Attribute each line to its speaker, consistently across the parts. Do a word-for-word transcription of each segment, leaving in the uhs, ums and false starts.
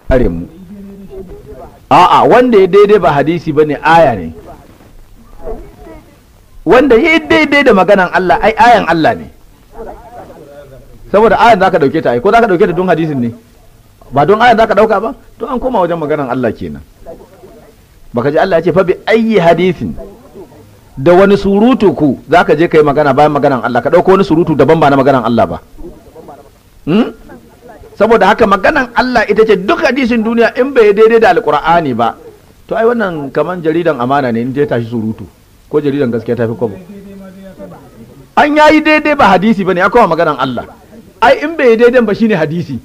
Speaker 1: are mu a'a wanda ya daidai ba hadisi bane aya ne, wanda ya daidai da maganan Allah ai ayan Allah ne, saboda ayan zaka dauke ta ai ko zaka dauke ta don hadisin ne, ba don ayan zaka dauka ba, to an koma wajen maganan Allah kenan. Baka ji Allah ya ce fa bi ayyi hadisin, da wani surutu ku zaka je kai magana bayan maganan Allah, ka dauko wani surutu daban ba na maganan Allah ba. hmm? Saboda haka maganan Allah ita ce duk hadisin duniya in bai daidai da alqur'ani ba, to ai wannan kaman jaridan amana ne in ta tashi surutu, ko jaridan gaskiya ta fi kwabo. An yayi daidai ba hadisi bane, ya koma maganan Allah. Ai in bai daidai ba shine hadisi,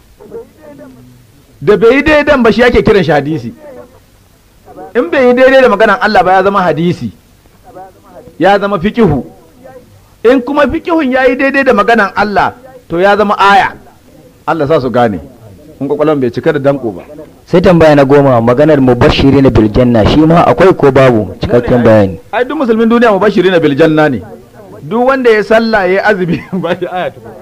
Speaker 1: da bai daidai ba shi yake kiran shi hadisi. In bai yi daidai da maganan Allah ba ya zama hadisi, ya zama fikihu. In kuma fikihun ya yi daidai da maganan Allah to ya zama aya. Allah sa su gane, in kwakwalon bai cika da danko ba.
Speaker 2: Sai tambaya na goma, maganar mubashiri na biljanna shi ma akwai ko babu cikakken bayani?
Speaker 1: Ai duk musulmin duniya mubashiri na biljanna ne, duk wanda ya sallah ya azumi ba shi aya tuku.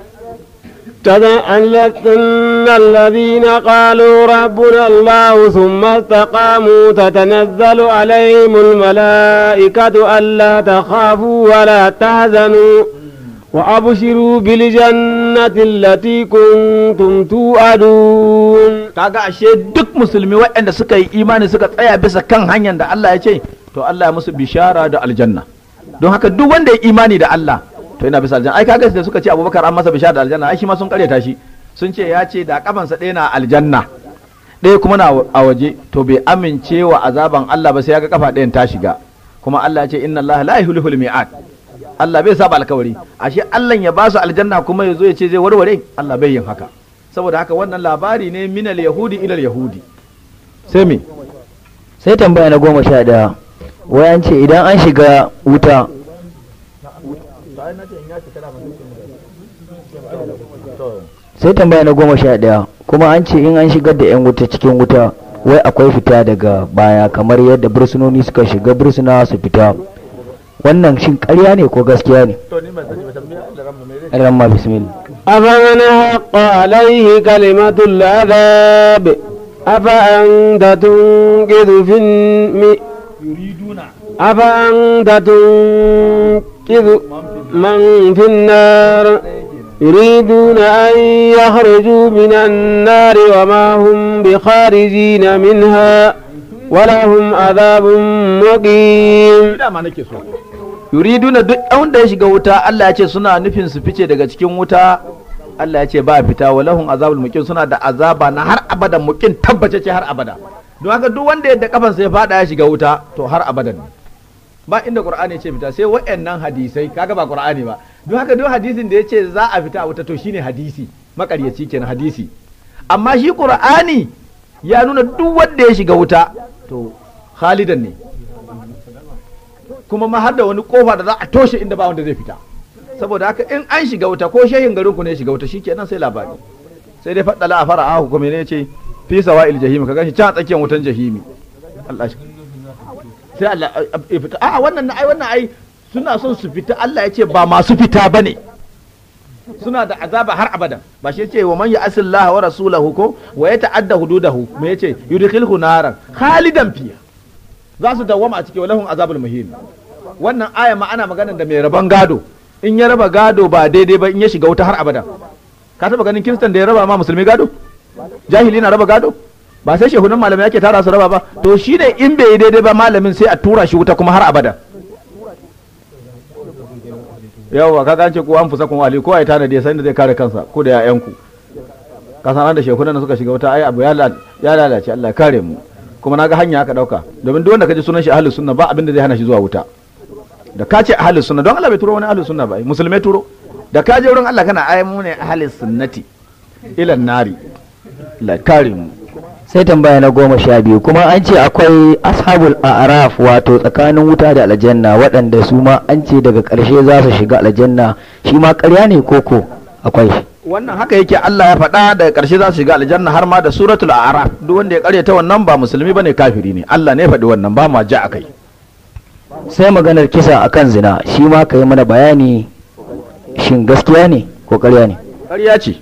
Speaker 3: إن الذين قالوا ربنا الله ثم استقاموا تتنزل عليهم الملائكة ألا تخافوا ولا تحزنوا وأبشروا بالجنة التي كنتم توعدون.
Speaker 1: kaga ashe duk musulmi waɗanda suka yi imani suka tsaya bisa kan hanyar da Allah ya ce, to Allah ya musu bishara da aljanna. Don haka duk wanda ya imani da Allah to yana bisa aljanna. Ai kaga da suka ce Abubakar an masa bishara da aljanna, ai shi ma sun karyata shi, sun ce ya ce da kafansa ɗaya na aljanna ɗaya kuma na a waje, to bai amince wa azaban Allah ba sai ya ga kafa ɗayan ta shiga. Kuma Allah ya ce inna Allah la yuhlihul mi'ad, Allah bai saba alkawari. Ashe Allah ya ba su aljanna kuma ya zo ya ce zai warware, Allah bai yin haka. Saboda haka wannan labari ne minal yahudi ilal yahudi. Sai me?
Speaker 2: Sai tambaya na goma sha ɗaya, wayan ce idan an shiga wuta sai tambaya na goma sha ɗaya kuma an ce in an shigar da 'yan wuta cikin wuta wai akwai fita daga baya kamar yadda bursunoni suka shiga bursuna su fita, wannan shin ƙarya ne ko gaskiya ne? Ramma bismillah.
Speaker 3: أفمن حق عليه كلمة العذاب أفأنت تنقذ في الم... أفأنت تنقذ من في النار يريدون أن يخرجوا من النار وما هم بخارجين منها ولهم عذاب مقيم.
Speaker 1: yuriduna duk wanda ya shiga wuta Allah ya ce suna nufin su fice daga cikin wuta, Allah ya ce ba fita, walahum azabul muqim, suna da azaba na har abada, muqim tabbace ce har abada. Don haka duk wanda yadda kafansa ya fada ya shiga wuta to har abada ne. Ba inda Qur'ani ya ce fita sai wayannan hadisai, kaga ba Qur'ani ba. Don haka duk hadisin da ya ce za a fita a wuta to shine hadisi, makaryaci kenan hadisi. Amma shi Qur'ani ya nuna duk wanda ya shiga wuta to khalidan ne, kuma ma har da wani kofa da za a toshe inda ba wanda zai fita. Saboda haka in an shiga wuta ko shehin garin ku ne shiga wuta shikenan sai labari. Sai dai faddala a fara ahu kuma ne ce fi sawa'il jahim, ka ganshi can tsakiyar wutan jahimi. Allah shi sai Allah ya fita. A'a wannan ai wannan ai suna son su fita, Allah ya ce ba masu fita bane, suna da azaba har abada. Ba shi yace wa man ya'asillaha wa rasulahu ko wa yata'adda hududahu, me yace yudkhilhu naran khalidan fiha, za su dawwama a cikin walahum azabul muhim. Wannan aya ma ana magana da mai raban gado, in ya raba gado ba daidai ba in ya shiga wuta har abada. Ka taba ganin kiristan da ya raba ma musulmi gado? Jahili na raba gado? Ba sai shehunan malamai yake tara su raba ba? To shi ne in bai daidai ba malamin sai a tura shi wuta kuma har abada. Yawwa ka gance ko an fusa kun wali ko ai tana da sai da zai kare kansa ko da yayanku. Ka san da shehunan suka shiga wuta ai abu ya lalace, Allah ya kare mu. Kuma naga hanya aka dauka, domin duk wanda kaji sunan shi ahlus sunna ba abin da zai hana shi zuwa wuta. Da ka ce ahlus sunna, don Allah bai turo wani ahlus sunna ba, musulmai turo. Da ka je wurin Allah kana ai mu ne ahlus sunnati ila nari. La karim.
Speaker 2: Sai tambaya na goma sha biyu, kuma an ce akwai ashabul a'raf, wato tsakanin wuta da aljanna, waɗanda su ma an ce daga ƙarshe za su shiga aljanna, shi ma ƙarya ne koko akwai shi?
Speaker 1: Wannan haka yake, Allah ya faɗa daga ƙarshe za su shiga aljanna, har ma da suratul a'raf. Duk wanda ya ƙaryata wannan ba musulmi bane, kafiri ne. Allah ne ya faɗi wannan, ba ma ja akai.
Speaker 2: Sai maganar kisa akan zina, shi ma ka yi mana bayani, shin gaskiya ne ko ƙarya ne?
Speaker 1: Ƙarya ce.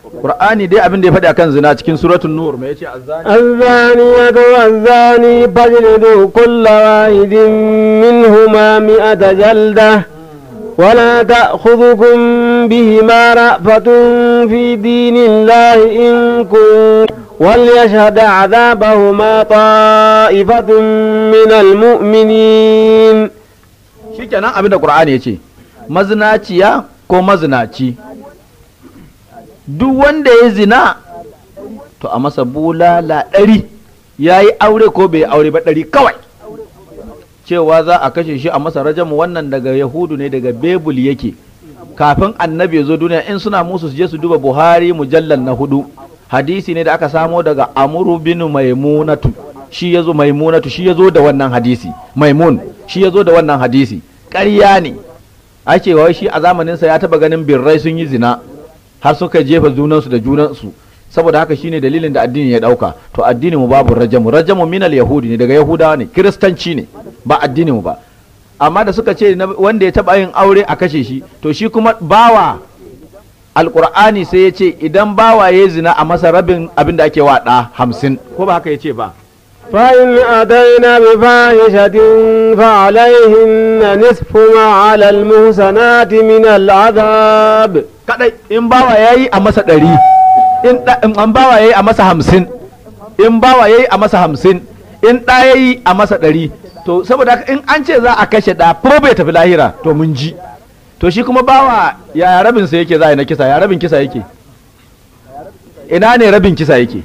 Speaker 1: Qur'ani dai abin da ya faɗi akan zina cikin suratul nur me yace azzani
Speaker 3: الزانية والزاني فاجلدوا كل واحد منهما مئة جلدة ولا تأخذكم بهما رأفة في دين الله إن كنتم وليشهد عذابهما طائفة من المؤمنين.
Speaker 1: shikenan abin da Qur'ani yace mazinaciya ko mazinaci duk wanda ya zina to a masa bulala ɗari ya yi aure ko bai aure ba ɗari kawai cewa za a kashe shi a masa rajamu wannan daga yahudu ne daga bebul yake kafin annabi ya zo duniya in suna musu su je su duba buhari mujallal na hudu hadisi ne da aka samo daga amuru bin maimunatu shi ya zo maimunatu shi ya zo da wannan hadisi maimun shi ya zo da wannan hadisi ƙarya ne ake wai shi a zamaninsa ya taba ganin birrai sun yi zina har suka jefa junansu da junansu saboda haka shine dalilin da addini ya dauka to addini mu babu rajamu rajamu minal yahudi ne daga yahudawa ne kiristanci ne ba addini mu ba amma da suka ce wanda ya taba yin aure a kashe shi to shi kuma bawa alqur'ani sai ya ce idan bawa ya zina a masa rabin abin da ake wada hamsin ko ba haka ya ce ba
Speaker 3: فإن أتينا بفاحشة فعليهن نصف ما على المحسنات من العذاب
Speaker 1: kadai in bawa yayi a masa ɗari in an bawa yayi a masa hamsin in bawa yayi a masa hamsin in ɗa yayi a masa ɗari to saboda haka in an ce za a kashe ɗa ko bai tafi lahira to mun ji to shi kuma bawa ya rabin sa yake za a yi na kisa ya rabin kisa yake ina ne rabin kisa yake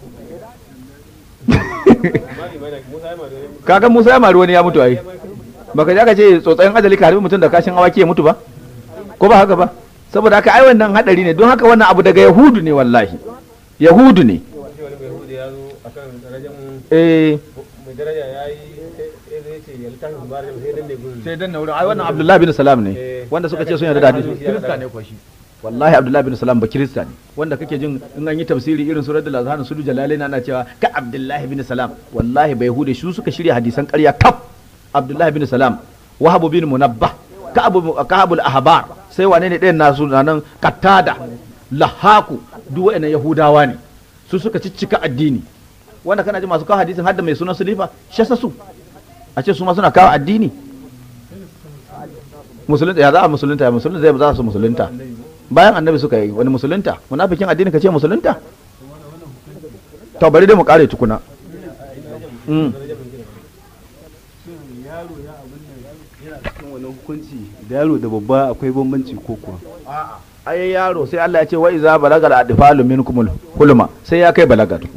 Speaker 1: kaga Musa ya mari wani ya mutu ai baka ji aka ce tsotsayin ajali ka harbi mutum da kashin awaki ya mutu ba ko ba haka ba saboda haka ai wannan hadari ne don haka wannan abu daga yahudu ne wallahi yahudu ne eh sai dan wurin ai wannan Abdullahi bin Salam ne wanda suka ce sun yarda da hadisi kirista ne ko shi wallahi Abdullahi bin Salam ba kirista ne wanda kake jin in an yi tafsiri irin surat al-azhan sudu jalalain ana cewa ka Abdullahi bin Salam wallahi bai hude su suka shirya hadisan ƙarya kaf Abdullahi bin Salam Wahab bin Munabbah Ka'ab Ka'abul Ahbar sai wane ne ɗayan nasu nan Qatada Lahaku duk wayannan Yahudawa ne su suka ciccika addini wanda kana ji masu kawo hadisin hadda mai sunan sulifa shasa su a ce su ma suna kawo addini musulunta ya za a musulunta ya musulunta zai ba za su musulunta bayan annabi suka yi wani musulunta munafikin addini ka ce musulunta to bari dai mu kare tukuna
Speaker 4: wani hukunci da yaro da babba akwai bambanci ko kuwa
Speaker 1: ai yaro sai Allah ya ce wa iza balagal adfalu minkumul hulma sai ya kai balaga tukun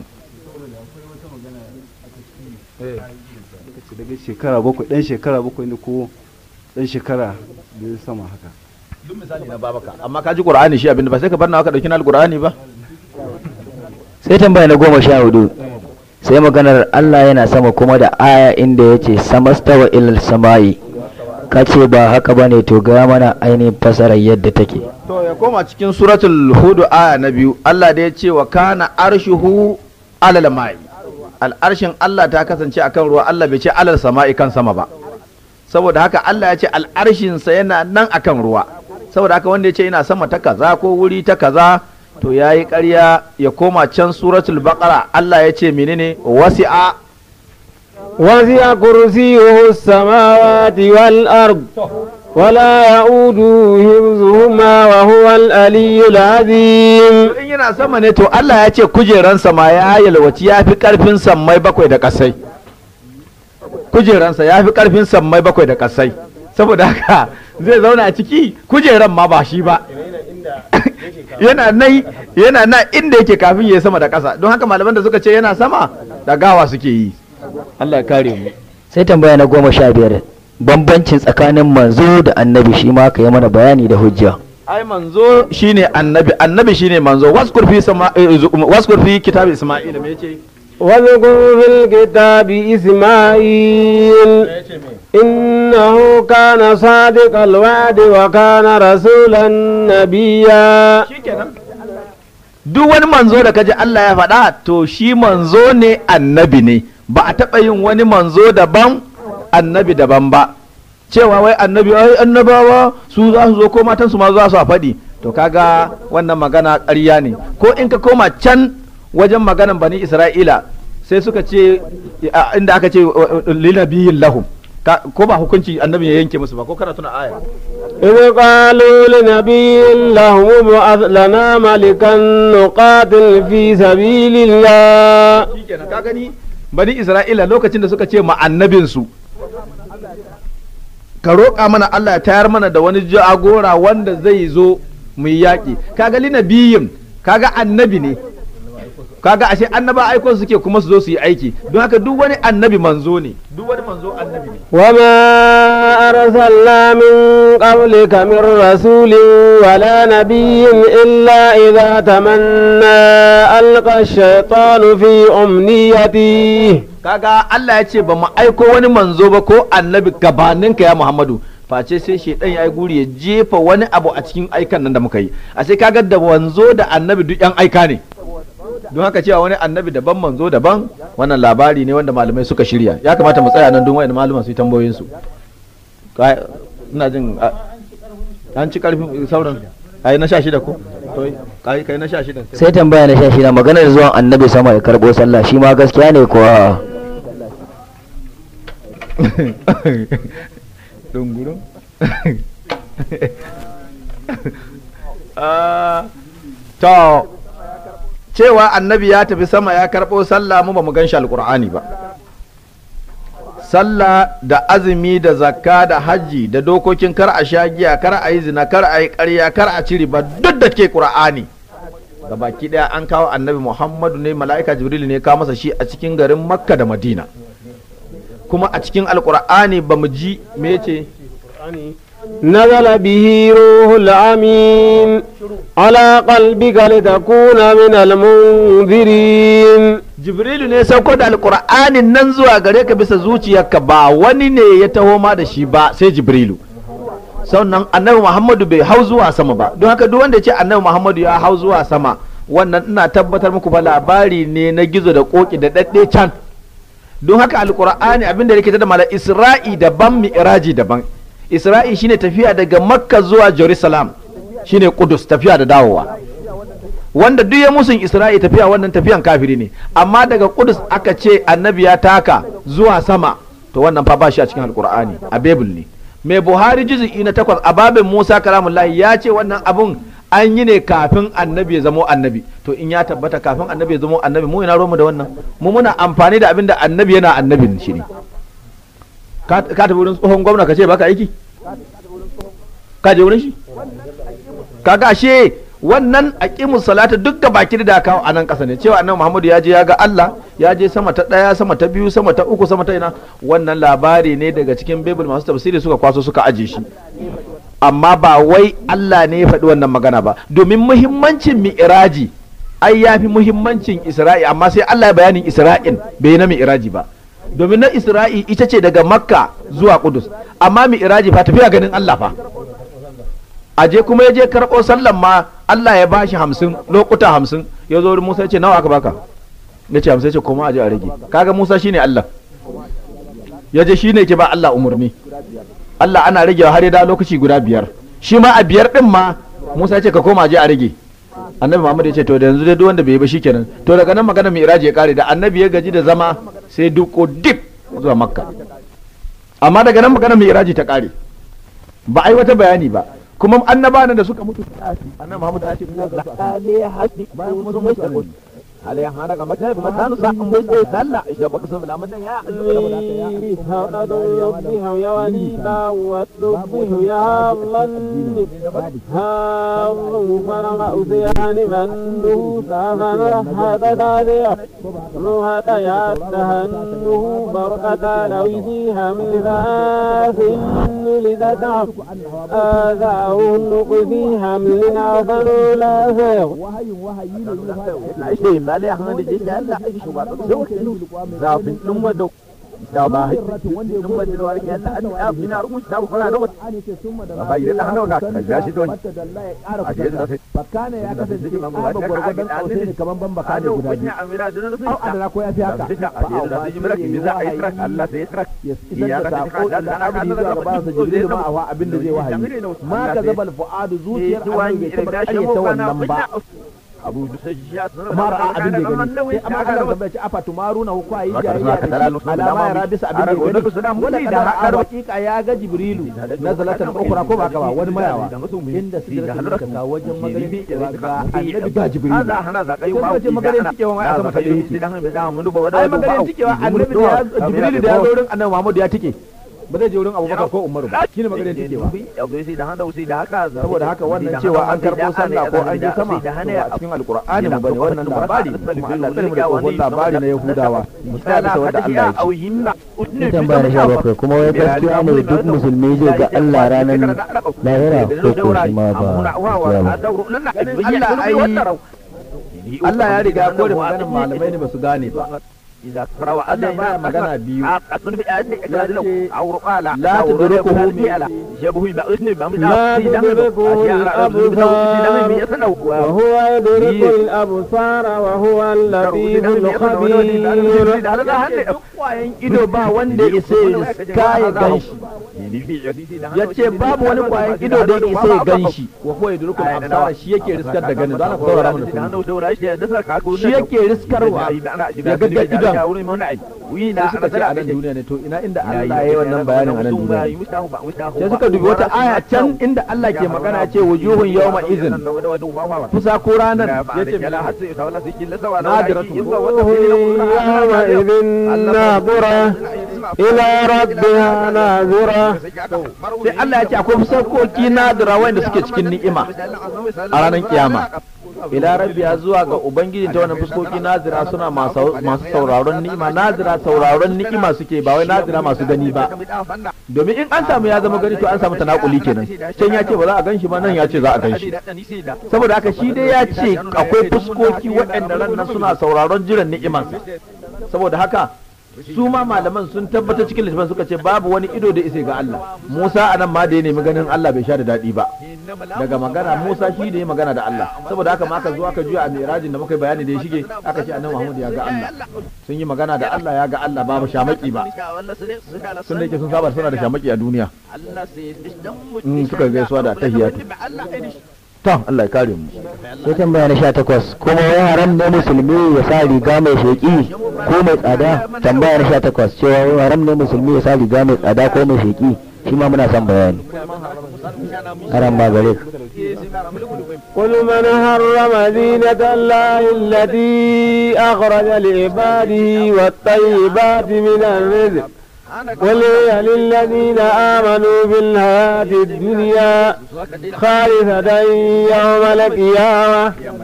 Speaker 4: daga shekara bakwai dan shekara bakwai ne ko dan shekara da sama haka
Speaker 1: duk misali na babaka amma ka ji qur'ani shi abinda ba sai ka bar nawa ka dauki na alqur'ani ba
Speaker 2: sai tambaya na goma sha hudu sai maganar Allah yana sama kuma da aya inda yace samastawa ilal samai ka ce ba haka bane to ga mana ainihin fasarar yadda take
Speaker 1: to ya koma cikin suratul hud aya na biyu Allah da ya ce wa kana arshuhu alal mai al'arshin Allah ta kasance akan ruwa Allah bai ce alal sama'i kan sama ba saboda haka Allah ya ce al'arshinsa yana nan akan ruwa saboda haka wanda ya ce yana sama ta kaza ko wuri ta kaza to ya yi ƙarya ya koma can suratul baqara Allah ya ce menene wasi'a
Speaker 3: وسع كرسيه السماوات والأرض ولا يؤوده حفظهما وهو العلي العظيم
Speaker 1: in yana sama ne to Allah ya ce kujeransa ma ya yalwaci ya fi ƙarfin sammai bakwai da ƙasai kujeransa ya fi ƙarfin sammai bakwai da ƙasai saboda haka zai zauna a ciki kujeran ma ba shi ba yana nan yana nan inda yake kafin ya sama da ƙasa don haka malaman da suka ce yana sama da gawa suke yi Allah ya kare mu
Speaker 2: sai tambaya na goma sha biyar bambancin tsakanin manzo da annabi shi ma ka yi mana bayani da hujja
Speaker 1: ai manzo shine annabi annabi shine manzo waskur fi sama waskur fi kitab isma'il me yace
Speaker 3: واذكر في الكتاب إسماعيل إنه كان صادق الوعد وكان رسولا نبيا
Speaker 1: duk wani manzo da kaji Allah ya faɗa to shi manzo ne annabi ne ba a taɓa yin wani manzo daban annabi daban ba cewa wai annabi ai annabawa su za su zo ko matan su ma za su faɗi to kaga wannan magana ƙarya ne. Ko in ka koma can wajen maganan bani Isra'ila sai suka ce inda aka ce linabiyin lahum, ko ba hukunci annabi ya yanke musu ba, ko kana tuna aya
Speaker 3: إذ قالوا لنبي لهم ابعث لنا ملكا نقاتل في سبيل الله.
Speaker 1: shikenan ka gani bani Isra'ila lokacin da suka ce ma annabinsu ka roƙa mana Allah ya tayar mana da wani jagora wanda zai zo mu yi yaƙi, kaga linabiyin kaga annabi ne, kaga ashe annaba aiko suke kuma su zo su yi aiki, don haka duk wani annabi manzo ne, duk wani manzo annabi ne.
Speaker 3: وما أرسلنا من قبلك من رسول ولا نبي إلا إذا تمنى ألقى الشيطان في أمنيته.
Speaker 1: kaga Allah ya ce ba mu aiko wani manzo ba ko annabi gabaninka ya Muhammadu, face sai shedan ya yi guri ya jefa wani abu a cikin aikan nan da muka yi. Ashe kaga da manzo da annabi duk yan aika ne, don haka cewa wani annabi daban manzo daban wannan labari ne wanda malamai suka shirya. Ya kamata mu tsaya nan don wayan malaman su yi tambayoyin su. Ina jin an ci karfin sauran ai na sha shida ko to kai kai na sha shida
Speaker 2: sai tambaya na sha shida, maganar zuwan annabi sama ya karbo sallah shi ma gaskiya ne kuwa?
Speaker 1: dunguru to cewa annabi ya tafi sama ya karɓo sallah mu ba mu gan shi alƙur'ani ba. Sallah da azumi da zakka da hajji da dokokin kar a sha giya, kar a yi zina, kar a yi ƙarya, kar a ci riba, duk da ke ƙur'ani ga baki ɗaya an kawo annabi Muhammadu ne, mala'ika Jibril ne kawo masa shi a cikin garin Makka da Madina. Kuma a cikin alƙur'ani ba mu ji me ce
Speaker 3: نزل به روح الأمين على قلبك لتكون من المنذرين.
Speaker 1: Jibrilu ne sauko da alƙur'anin nan zuwa gare ka bisa zuciyarka, ba wani ne ya taho ma da shi ba sai Jibrilu. Sannan annabi Muhammadu bai hau zuwa sama ba, don haka duk wanda ya ce annabi Muhammadu ya hau zuwa sama, wannan ina tabbatar muku ba labari ne na gizo da koki da dadde can. Don haka alƙur'ani abinda yake ta da mala Isra'i daban, mi'raji daban. Isra'i shine tafiya daga Makka zuwa Jerusalem, shine Kudus, tafiya da dawowa. Wanda duk ya musun Isra'i tafiya wannan tafiyan kafiri ne, amma daga Kudus aka ce annabi ya taka zuwa sama, to wannan fa ba shi a cikin alkur'ani, a Bible ne. Mai Buhari juz'i na takwas a babin Musa kalamullahi ya ce wannan abun an yi ne kafin annabi ya zamo annabi. To in ya tabbata kafin annabi ya zamo annabi, mu ina romu da wannan, mu muna amfani da abin da annabi yana annabin shi ne. Ka tafi wurin tsohon gwamna ka ce baka aiki? Ka je wurin shi? Kaga ashe wannan aqimus salata duk ga baki da kawo a nan ƙasa ne, cewa annabi Muhammadu ya je ya ga Allah, ya je sama ta ɗaya, sama ta biyu, sama ta uku, sama ta ina, wannan labari ne daga cikin Bible masu tafsiri suka kwaso suka aje shi. Amma ba wai Allah ne ya faɗi wannan magana ba, domin muhimmancin mi'raji ai ya fi muhimmancin Isra'i, amma sai Allah ya bayanin Isra'in bai na mi'raji ba. Domin na Isra'i ita ce daga Makka zuwa Kudus, amma mi'raji fa tafiya ganin Allah fa. Aje kuma ya je karɓo sallan ma Allah ya bashi hamsin lokuta hamsin, ya zo Musa ya ce nawa aka baka? Ya ce hamsin, ya ce koma aje a rage. Kaga Musa shine Allah, ya je shine ke ba Allah umarni. Allah ana ragewa har ya da lokaci guda biyar, shi ma a biyar din ma Musa ya ce ka koma aje a rage. Annabi Muhammad ya ce to da yanzu dai duk wanda bai yi ba shikenan. To daga nan magana mi'raji ya kare, da annabi ya gaji da zama sai duko dip zuwa Makka. Amma daga nan magana mi'raji ta kare, ba ai wata bayani ba. Kuma annabawan da suka mutu annabi Muhammad ya ce kuma ga bayan kuma sun mutu عليه حركة مكان مكان صح مجد سلع إذا بقسم لا مدن يا هذا يصبح يا وليما وتصبح يا الله هاو فرما أزيان من دوسا هذا داريا روحة يا تهنه بركة لو فيها من ذات لذا تعف آذاه النق فيها من عفن لا فيغ وهي وهي لا شيء ما لي أحمد جيش هلا شو بعد زوج زافين لما دو da ba wanda ya gode da wani yalla an ya bina rumu da ku fara da ba yi da hannu na ka shi don a je da
Speaker 5: bakana ya kasance ba gurgurdan kausai ne kaman ban baka ne guda biyu au adana ko ya fi haka
Speaker 1: Allah sai trak
Speaker 5: ya ga sako da abin da ga ba sa jibril ma awa abin da zai wahayi ma ka zabal fuadu zuciyar annabi ta bakare ta wannan ba
Speaker 1: abu
Speaker 5: mara abin da gani sai amma Allah ta bai ci afa tumaruna ko ayi jayayya alama ya rabisa abin da gani wala da har hakika ya ga jibrilu nazalatan ukhra ko ba ka ba wani mayawa inda sidratul ka wajen magaribi ga annabi ga jibrilu
Speaker 1: Allah hana zakai ba
Speaker 5: wajen magarin tikewa mai aka maka dai ai magarin tikewa annabi da jibrilu da ya zo wurin annabi Muhammad ya tike ba zai je wurin Abubakar ko Umaru ba shine maganar tikewa saboda haka wannan cewa an karbo sallah ko an je sama a cikin alqur'ani mu bane wannan labari kuma Allah tsare mu da tsohon labari na Yahudawa misali sa wanda Allah ya
Speaker 2: ce tambaya na sha bakwai kuma wai gaskiya ne duk musulmi zai ga Allah ranar lahira ko ko kuma ba
Speaker 1: Allah ai Allah ya riga ya kore maganar malamai ne ba su gane ba Allah yana magana biyu ya ce la tudrikuhu mi'ala
Speaker 3: لا تدركه الأبصار وهو يدرك الأبصار وهو اللطيف الخبير
Speaker 5: kwayan ido ba wanda ya sai kaya ganshi ya ce babu wani kwayan ido da ya sai ganshi wa huwa yadrukul absara shi yake riskar da ganin zan saurara mu shi yake riskarwa ya ga idon wina suka ce a nan duniya ne to ina inda Allah ya yi wannan bayanin a nan duniya sai suka dubi wata aya can inda Allah ke magana ce wujuhun yawma izin fusa ko ranar yace nadiratu
Speaker 3: yawma idin nadira ila rabbiha nadira
Speaker 5: sai Allah ya ce akwai fusakoki nadira wanda suke cikin ni'ima a ranar kiyama ila rabbiya zuwa ga ubangiji ta wannan fuskoki nazira suna masu sauraron ni'ima nazira sauraron ni'ima suke ba wai nazira masu gani ba domin in an samu ya zama gani to an samu tanakuli kenan can ya ce ba za a ganshi ba nan ya ce za a ganshi saboda haka shi dai ya ce akwai fuskoki waɗanda ran nan suna sauraron jiran ni'imansa saboda haka su ma malaman sun tabbatar cikin littafin suka ce babu wani ido da isai ga Allah Musa anan ma da ya nemi ganin Allah bai sha da daɗi ba daga magana Musa shi da ya magana da Allah saboda haka ma aka zo aka juya a mirajin da muka yi bayani da ya shige aka ce annabi Muhammad ya ga Allah sun yi magana da Allah ya ga Allah babu shamaki ba sun da yake sun saba suna da shamaki a duniya in suka gaisuwa da tahiyatu to Allah ya kare mu
Speaker 2: sai tambaya na sha takwas kuma wai haram ne musulmi ya sa riga mai sheki ko mai tsada tambaya na sha takwas cewa wai haram ne musulmi ya sa riga mai tsada ko mai sheki shi ma muna son bayani haram ma gare ka
Speaker 3: قل من حرم زينة الله التي أخرج لعباده والطيبات من الرزق قل هي للذين آمنوا بالحياة الدنيا خالصة يوم القيامة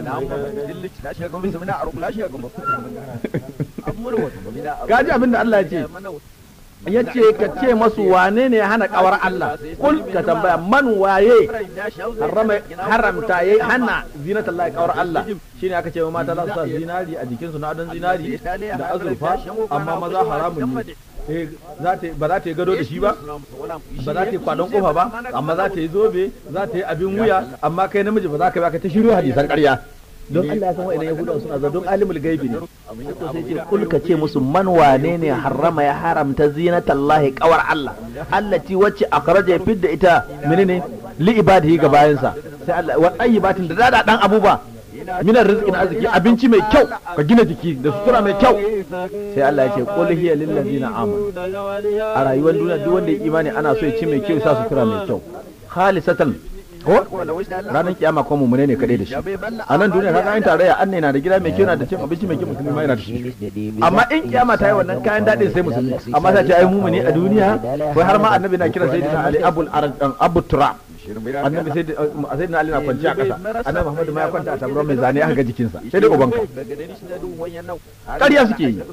Speaker 5: gaji abin da Allah ya ce ya ce ka ce masu wane ne ya hana kawar Allah kul ka tambaya man waye haramta yayi hana zinatallahi kawar Allah shine aka ce wa mata za su sa zinari a jikinsu na adon zinari da azurfa amma maza haramun ne ba za ta yi gado da shi ba ba za ta yi kwadon kofa ba amma za ta yi zobe za ta yi abin wuya amma kai namiji ba za ka ba ka ta shiryo hadisan ƙarya don Allah ya san wa'annan yahudawa suna za don alimul gaibi ne to sai ce kul ka ce musu man wane ne harrama ya haramta zinatallahi kawar Allah allati wacce akhraja fidda ita menene li ibadihi ga bayansa sai Allah wa tayyibatin da dada dan abuba minar rizqin arziki abinci mai kyau ka gina jiki da sutura mai kyau sai Allah ya ce qul hiya lil ladina amanu a rayuwar duniya duk wanda ya imani ana so ya ci mai kyau ya sa sutura mai kyau khalisatan ko ranar kiyama ko mummune ne kadai da shi a nan duniya kaga an tarayya an ne na da gida mai kyau na da cin abinci mai kyau musulmi ma yana da shi amma in kiyama ta yi wannan kayan dadin sai musulmi amma sai ce ai mummune a duniya wai har ma annabi na kira sayyidina ali abul arad abu tura annabi sai sayyidina ali na kwanci a kasa annabi muhammad ma ya kwanta a tabarau mai zane aka ga jikinsa sai dai ubanka ƙarya suke yi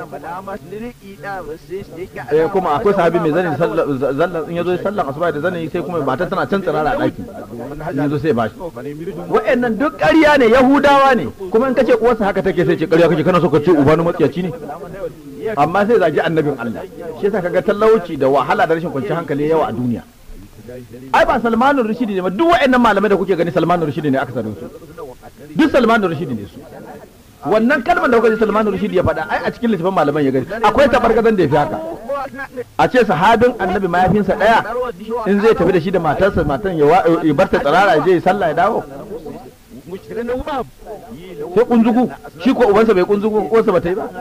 Speaker 5: eh kuma akwai sahabi mai zane zallan in yazo sallan asuba da zane sai kuma matar tana can tsirara a daki yanzu sai bashi wa'annan duk ƙarya ne yahudawa ne kuma in kace uwarsa haka take sai ce ƙarya kake kana so ka ce uba na matsiyaci ne amma sai zagi annabin Allah shi yasa kaga talauci da wahala da rashin kwanciyar hankali yawa a duniya ai ba Salmanur Rashidi ne ba duk waɗannan malamai da kuke gani Salmanur Rashidi ne aka sanin su duk Salmanur Rashidi ne su wannan kalmar da kuka ji Salmanur Rashidi ya faɗa ai a cikin littafin malaman ya gani akwai tabargazan da ya fi haka a ce sahabin annabi mayafinsa ɗaya in zai tafi da shi da matarsa matan ya bar ta tsirara ya je ya sallah ya dawo sai kunzugu shi ko ubansa bai kunzugu uwansa ba ta yi ba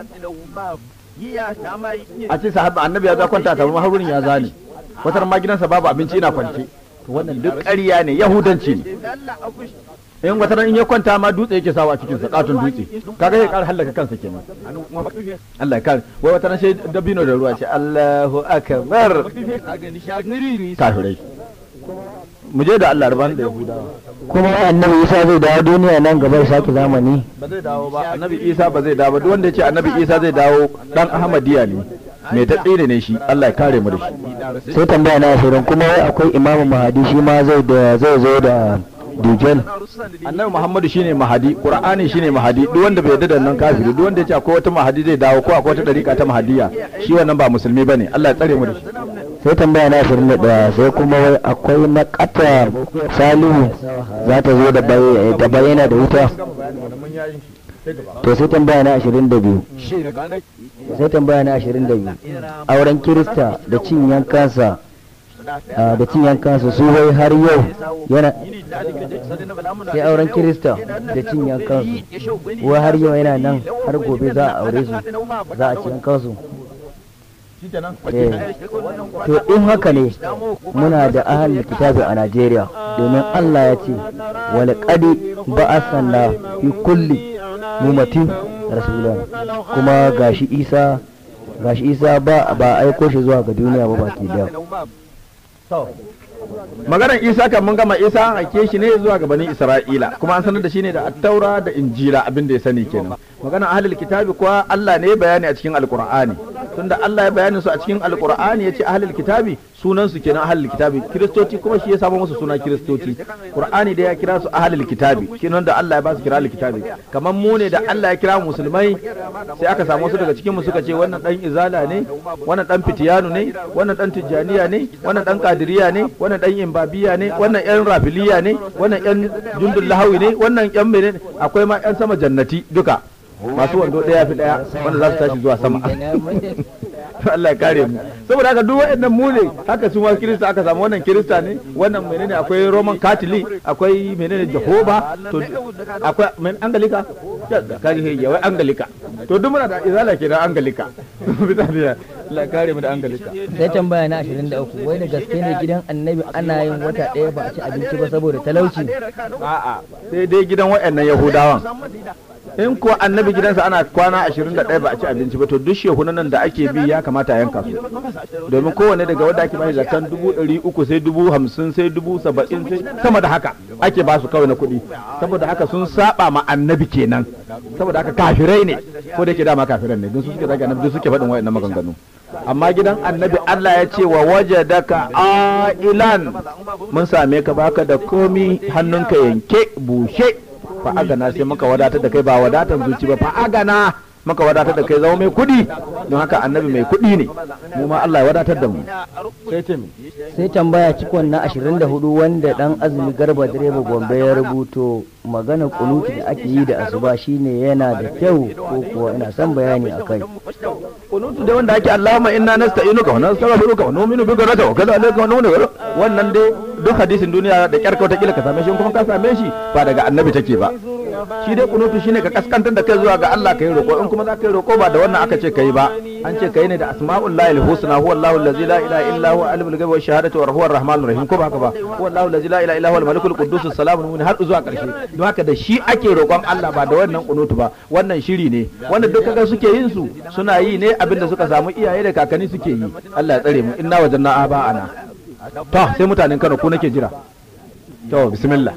Speaker 5: a ce sahabin annabi ya zo kwanta ta har wurin ya zane wata ma gidansa babu abinci ina kwance to wannan duk ƙarya ne yahudanci ne in wata ran in ya kwanta ma dutse yake sawa a cikin sa katon dutse kaga ya kar halaka kansa kenan Allah ya kare wai wata ran sai dabino da ruwa ce Allahu akbar kafirai mu je da Allah rabban da yahudawa
Speaker 2: kuma annabi Isa zai dawo duniya nan gaba ya sake zamani
Speaker 5: ba zai dawo ba annabi Isa ba zai dawo ba duk wanda ya ce annabi Isa zai dawo dan Ahmadiyya ne mai tatsire ne shi Allah ya kare mu da shi
Speaker 2: sai tambaya na ashirin kuma wai akwai imamu mahadi shi ma zai da zai zo da dujal
Speaker 5: annabi Muhammadu shine mahadi qur'ani shine mahadi duk wanda bai yarda da nan kafiri duk wanda ya ce akwai wata mahadi zai dawo ko akwai wata dariƙa ta mahadiya shi wannan ba musulmi bane Allah ya tsare mu da shi
Speaker 2: sai tambaya na ashirin da ɗaya sai kuma wai akwai na ƙata salihu za ta zo da bayyana da wuta to sai tambaya na ashirin da biyu sai tambaya na ashirin da biyu auren kirista da cin yankansa da cin yankansa su wai har yau yana sai auren kirista da cin yankansu wai har yau yana nan har gobe za a aure su za a ci yankansu to in haka ne muna da ahalin kitabi a Najeriya domin Allah ya ce wal qadi ba'asanna fi kulli mumatin rasulan kuma gashi Isa gashi Isa ba ba aiko shi zuwa ga duniya ba baki da
Speaker 5: maganar Isa kan mun gama Isa an aike shi ne zuwa ga bani Isra'ila kuma an sanar da shi ne da Attaura da Injila abin da ya sani kenan maganar ahlul kitabi kuwa Allah ne ya bayani a cikin Alqur'ani tunda Allah ya bayani su a cikin Alqur'ani yace ahlul kitabi sunan su kenan ahlul kitabi kiristoci kuma shi ya samu musu suna kiristoci Qur'ani da ya kira su ahlul kitabi kenan da Allah ya ba su kira ahlul kitabi kamar mu ne da Allah ya kira musulmai sai aka samu su daga cikin mu suka ce wannan dan izala ne wannan dan fitiyanu ne wannan dan tijjaniya ne wannan dan kadiriya ne wannan dan imbabiya ne wannan yan rafiliya ne wannan yan jundul lahawi ne wannan yan mene akwai ma yan sama jannati duka masu wando daya fi daya wanda za su tashi zuwa sama Allah ya kare mu saboda haka duk waɗannan mu ne haka su ma kirista aka samu wannan kirista ne wannan menene akwai roman catholic akwai menene jehova to akwai men angalika kaji he wai angalika to duk muna da izala kenan angalika bitaniya Allah ya kare mu da angalika
Speaker 2: sai tambaya na ashirin da uku wai da gaske ne gidan annabi ana yin wata ɗaya ba a ci abinci ba saboda talauci
Speaker 5: a'a sai dai gidan waɗannan yahudawan in kuwa annabi gidansa ana kwana ashirin da ɗaya ba a ci abinci ba to duk shehunan nan da ake bi ya kamata a yanka su domin kowane daga wanda ake bashi zakan dubu ɗari uku sai dubu hamsin sai dubu saba'in sai sama da haka ake ba su kawai na kuɗi saboda haka sun saba ma annabi kenan saboda haka kafirai ne ko da yake dama kafiran ne don su suke zagi annabi suke faɗin wayannan maganganu amma gidan annabi Allah ya ce wa wajadaka ailan mun same ka baka da komi hannunka yanke bushe fa agana sai muka wadatar da kai ba wadatar zuci ba fa agana muka wadatar da kai zama mai kudi don haka annabi mai kudi ne mu ma Allah ya wadatar da mu sai ce
Speaker 2: sai tambaya cikon na ashirin da hudu wanda dan azumi garba direba gombe ya rubuto magana kunuti da ake yi da asuba shine yana da kyau ko kuwa ina son bayani akai
Speaker 5: kunutu da wanda ake Allahumma inna nasta'inuka wa nastaghfiruka wa nu'minu bika wa natawakkala alayka wa nu'minu wannan dai duk hadisin duniya da kyar kauta kila ka same shi kuma ka same shi ba daga annabi take ba shi dai kunutu shine ka kaskantar da kai zuwa ga Allah kai roko in kuma za ka yi roko ba da wannan aka ce kai ba an ce kai ne da asma'ullahi al-husna huwa Allahu allazi la ilaha illa huwa alimul ghaibi wash shahadati wa huwa ar-rahmanur rahim ko ba haka ba huwa Allahu allazi la ilaha illa huwa al-malikul quddus as-salamu mu'min har zuwa karshe don haka da shi ake roƙon Allah ba da wannan kunutu ba wannan shiri ne wanda duk kaga suke yin su suna yi ne abinda suka samu iyaye da kakanni suke yi Allah ya tsare mu inna wajanna aba'ana to sai mutanen Kano ko nake jira to bismillah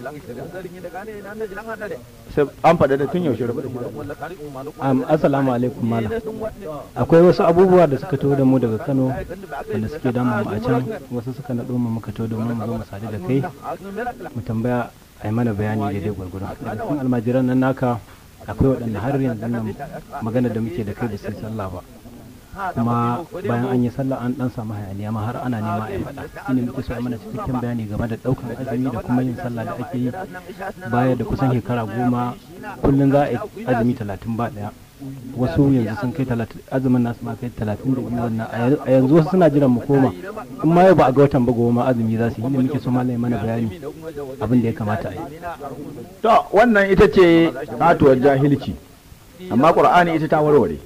Speaker 5: an faɗa da tun yaushe rabu da
Speaker 6: um, assalamu alaikum malam akwai wasu abubuwa da suka taho da mu daga Kano wanda suke damu mu a can wasu suka naɗo mu muka taho da mu mu zo mu sadu da kai mu tambaya a yi mana bayani daidai gwargwadon daga cikin almajiran nan naka akwai waɗanda har yanzu nan magana da muke da kai da sai sallah ba, kuma bayan an yi sallah an dan samu hayaniya ma har ana nema a faɗa. Shine muke so a mana cikakken bayani game da ɗaukan azumi da kuma yin sallah da ake yi baya da kusan shekara goma kullum za a yi azumi talatin ba ɗaya. Wasu yanzu sun kai talatin, azumin nasu ma kai talatin da biyu wannan a yanzu wasu suna jiran mu koma in ma yau ba a ga watan ba goma azumi za su yi. Shine muke so malai mana bayani abin da ya kamata a yi.
Speaker 5: To wannan ita ce katuwar jahilci, amma qur'ani ita ta warware.